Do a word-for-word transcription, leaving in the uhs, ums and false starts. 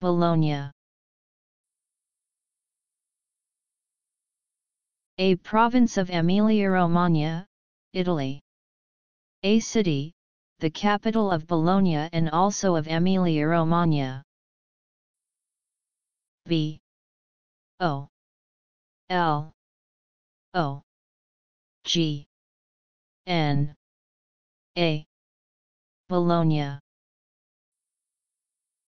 Bologna. A province of Emilia-Romagna, Italy. A city, the capital of Bologna and also of Emilia-Romagna. B O L O G N A Bologna.